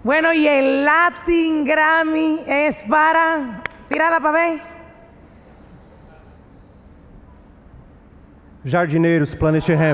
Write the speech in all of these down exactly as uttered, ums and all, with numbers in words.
Bueno, y el Latin Grammy es para... Tírala para ver. Jardineiros, Planet Hemp.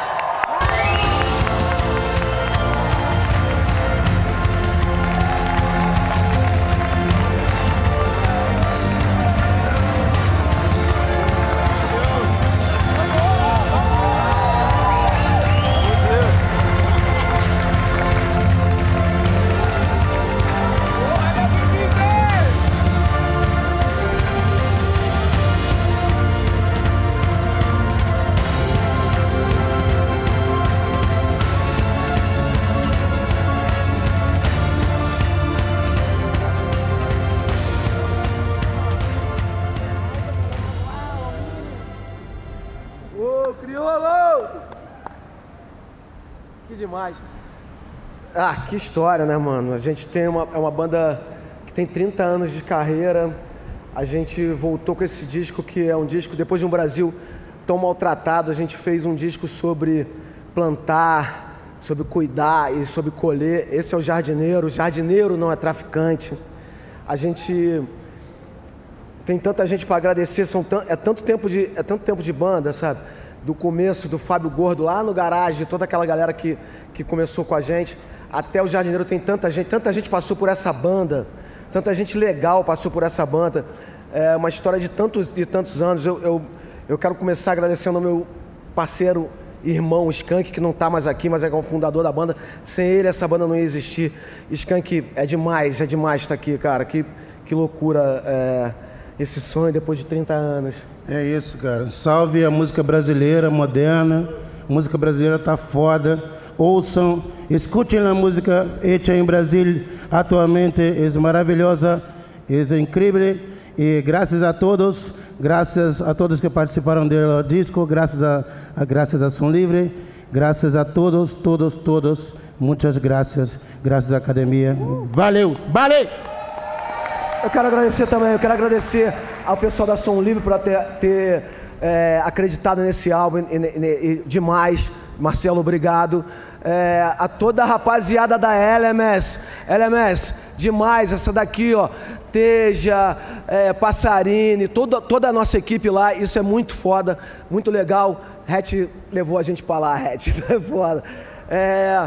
Que demais. Ah, que história, né, mano? A gente tem uma, é uma banda que tem trinta anos de carreira. A gente voltou com esse disco, que é um disco, depois de um Brasil tão maltratado, a gente fez um disco sobre plantar, sobre cuidar e sobre colher. Esse é o jardineiro. O jardineiro não é traficante. A gente tem tanta gente para agradecer. São t- é, tanto tempo de, é tanto tempo de banda, sabe? Do começo, do Fábio Gordo lá no garagem, toda aquela galera que, que começou com a gente, até o Jardineiro. Tem tanta gente, tanta gente passou por essa banda, tanta gente legal passou por essa banda. É uma história de tantos, de tantos anos. Eu, eu, eu quero começar agradecendo ao meu parceiro, irmão Skank, que não está mais aqui, mas é o fundador da banda. Sem ele, essa banda não ia existir. Skank, é demais, é demais estar aqui, cara. Que, que loucura é, esse sonho depois de trinta anos. É isso, cara. Salve a música brasileira, moderna. A música brasileira tá foda. Ouçam, escutem a música hecha em Brasil atualmente. É maravilhosa, é incrível. E graças a todos, graças a todos que participaram do disco, graças a, a graças a Som Livre, graças a todos, todos, todos. Muitas graças, graças à academia. Valeu, valeu! Eu quero agradecer também, eu quero agradecer ao pessoal da Som Livre por ter, ter é, acreditado nesse álbum e, e, e, demais. Marcelo, obrigado. É, a toda a rapaziada da L M S, L M S, demais. Essa daqui, ó, Teja, é, Passarini, toda, toda a nossa equipe lá, isso é muito foda, muito legal. Hatch levou a gente pra lá, Hatch, é foda. É...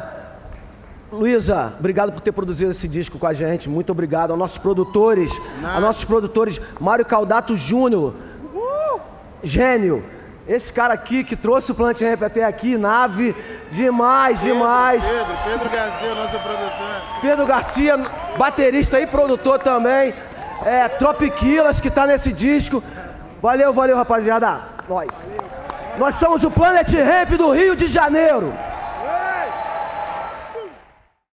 Luísa, obrigado por ter produzido esse disco com a gente. Muito obrigado aos nossos produtores, aos nossos produtores, Mário Caldato Júnior, uh, gênio. Esse cara aqui que trouxe o Planet Hemp até aqui, nave, demais, Pedro, demais. Pedro, Pedro Garcia, nosso produtor. Pedro Garcia, baterista e produtor também. É, Tropiquilas, que tá nesse disco. Valeu, valeu, rapaziada. Nós. Nós somos o Planet Hemp do Rio de Janeiro.